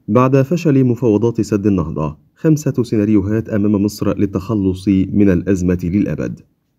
بعد فشل مفاوضات سد النهضة، 5 سيناريوهات أمام مصر للتخلص من الأزمة للأبد.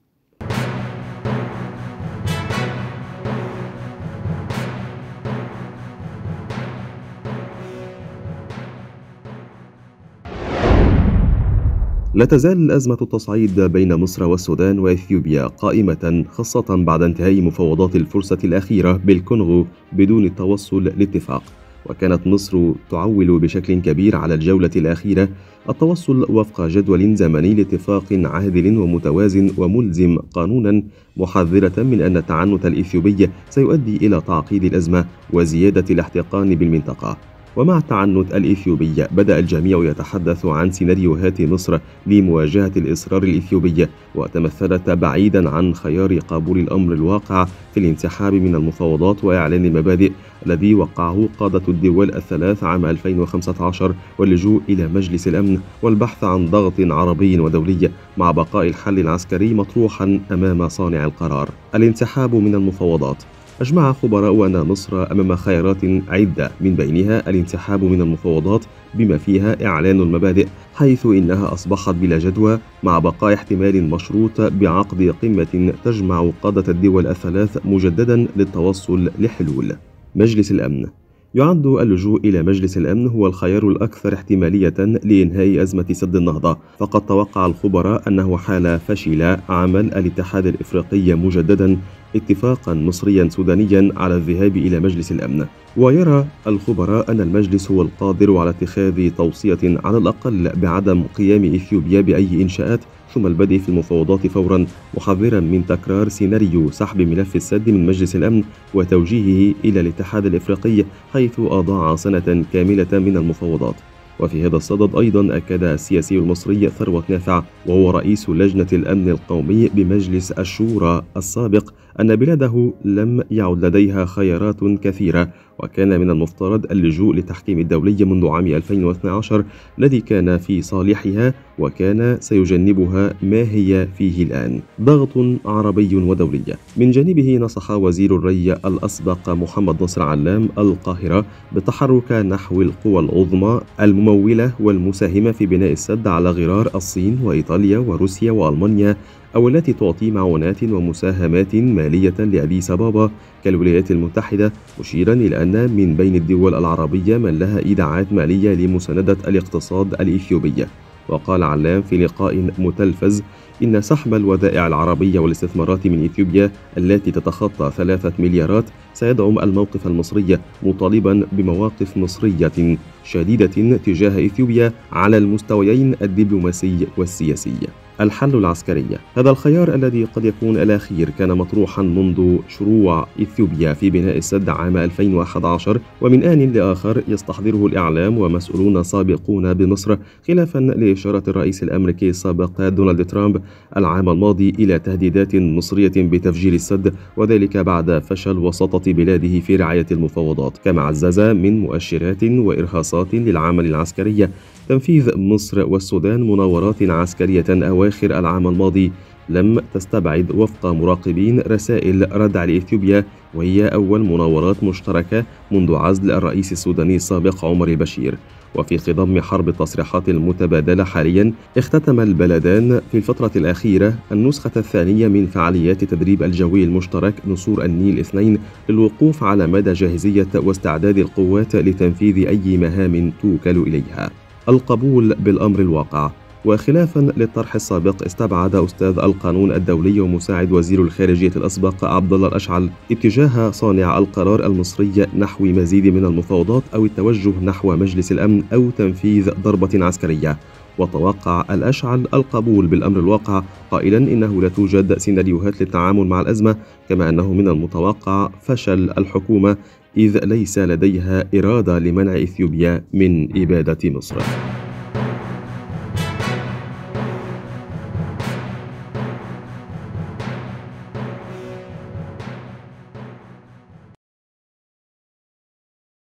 لا تزال أزمة التصعيد بين مصر والسودان وإثيوبيا قائمة، خاصة بعد انتهاء مفاوضات الفرصة الأخيرة بالكونغو بدون التوصل لاتفاق. وكانت مصر تعول بشكل كبير على الجولة الأخيرة التوصل وفق جدول زمني لاتفاق عادل ومتوازن وملزم قانونا، محذرة من أن التعنت الإثيوبي سيؤدي إلى تعقيد الأزمة وزيادة الاحتقان بالمنطقة. ومع التعنت الإثيوبي بدأ الجميع يتحدث عن سيناريوهات مصر لمواجهة الإصرار الإثيوبي، وتمثلت بعيدا عن خيار قبول الأمر الواقع في الانسحاب من المفاوضات وإعلان المبادئ الذي وقعه قادة الدول الثلاث عام 2015 واللجوء إلى مجلس الأمن والبحث عن ضغط عربي ودولي مع بقاء الحل العسكري مطروحا أمام صانع القرار. الانسحاب من المفاوضات. أجمع خبراء أن مصر أمام خيارات عدة، من بينها الانسحاب من المفاوضات بما فيها إعلان المبادئ، حيث إنها أصبحت بلا جدوى، مع بقاء احتمال مشروط بعقد قمة تجمع قادة الدول الثلاث مجددا للتوصل لحلول. مجلس الأمن. يعد اللجوء إلى مجلس الأمن هو الخيار الأكثر احتمالية لإنهاء أزمة سد النهضة، فقد توقع الخبراء أنه حال فشل عمل الاتحاد الإفريقي مجددا اتفاقا مصريا سودانيا على الذهاب إلى مجلس الأمن. ويرى الخبراء أن المجلس هو القادر على اتخاذ توصية على الأقل بعدم قيام إثيوبيا بأي إنشاءات ثم البدء في المفاوضات فورا، محذرا من تكرار سيناريو سحب ملف السد من مجلس الأمن وتوجيهه إلى الاتحاد الإفريقي، حيث أضاع سنة كاملة من المفاوضات. وفي هذا الصدد أيضا أكد السياسي المصري ثروت نافع، وهو رئيس لجنة الأمن القومي بمجلس الشورى السابق، أن بلاده لم يعد لديها خيارات كثيرة، وكان من المفترض اللجوء للتحكيم الدولي منذ عام 2012 الذي كان في صالحها وكان سيجنبها ما هي فيه الآن، ضغط عربي ودولي. من جانبه نصح وزير الري الأسبق محمد نصر علام القاهرة بالتحرك نحو القوى العظمى الممولة والمساهمة في بناء السد على غرار الصين وإيطاليا وروسيا وألمانيا، أو التي تعطي معونات ومساهمات مالية لأديس أبابا كالولايات المتحدة، مشيرا إلى أن من بين الدول العربية من لها إيداعات مالية لمساندة الاقتصاد الإثيوبي. وقال علام في لقاء متلفز إن سحب الودائع العربية والاستثمارات من إثيوبيا التي تتخطى 3 مليارات سيدعم الموقف المصري، مطالبا بمواقف مصرية شديدة تجاه إثيوبيا على المستويين الدبلوماسي والسياسي. الحل العسكري. هذا الخيار الذي قد يكون الأخير كان مطروحا منذ شروع إثيوبيا في بناء السد عام 2011، ومن آن لآخر يستحضره الإعلام ومسؤولون سابقون بمصر، خلافا لإشارة الرئيس الأمريكي السابق دونالد ترامب العام الماضي إلى تهديدات مصرية بتفجير السد، وذلك بعد فشل وساطة بلاده في رعاية المفاوضات. كما عزز من مؤشرات وإرهاصات للعمل العسكري تنفيذ مصر والسودان مناورات عسكرية أواخر العام الماضي لم تستبعد وفق مراقبين رسائل ردع لإثيوبيا، وهي أول مناورات مشتركة منذ عزل الرئيس السوداني السابق عمر البشير. وفي خضم حرب التصريحات المتبادلة حاليا، اختتم البلدان في الفترة الأخيرة النسخة الثانية من فعاليات التدريب الجوي المشترك نسور النيل 2 للوقوف على مدى جاهزية واستعداد القوات لتنفيذ أي مهام توكل إليها. القبول بالأمر الواقع. وخلافا للطرح السابق، استبعد أستاذ القانون الدولي ومساعد وزير الخارجية الأسبق عبد الله الأشعل اتجاه صانع القرار المصري نحو مزيد من المفاوضات أو التوجه نحو مجلس الأمن أو تنفيذ ضربة عسكرية. وتوقع الأشعل القبول بالأمر الواقع، قائلا إنه لا توجد سيناريوهات للتعامل مع الأزمة، كما أنه من المتوقع فشل الحكومة إذ ليس لديها إرادة لمنع إثيوبيا من إبادة مصر.